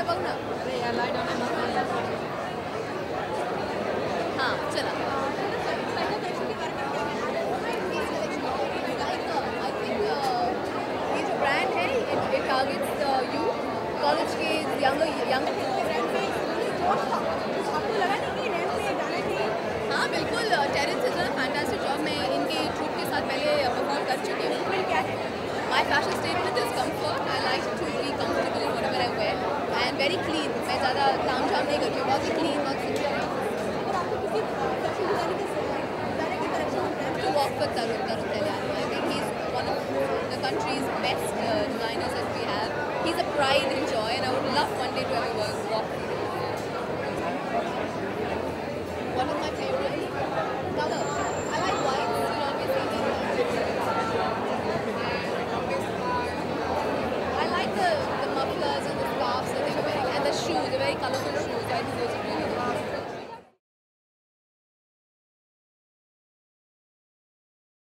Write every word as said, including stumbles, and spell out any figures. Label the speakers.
Speaker 1: पाऊँ ना?
Speaker 2: अरे यार lie down and
Speaker 1: हाँ चला. ये जो brand है, it it targets the youth, college kids, younger younger
Speaker 2: आपको लगा नहीं कि रेंट पे जाना चाहिए?
Speaker 1: हाँ बिल्कुल. Terrence is a fantastic job. मैं इनके ट्रूप के साथ पहले परफॉर्म कर चुकी हूँ.
Speaker 2: फिर क्या है?
Speaker 1: My fashion statement is comfort. I like to be comfortable in whatever I wear and very clean. मैं ज़्यादा ताम झाम नहीं करती हूँ. बहुत ही clean, बहुत सुंदर है.
Speaker 2: अगर आपको किसी फैशन डिजाइनर के डिजाइनर की कलेक्शन में
Speaker 1: To walk with Tarun Tarun Talyani. I think he's one of the country's best uh, designers that we have. He's a pride and joy, and I would love one day to ever work, walk with him. One of my favorite color. I like white. You'll always see me. I like the, the mufflers and the scarves that they were wearing, and the shoes, the very colorful shoes. I think those are really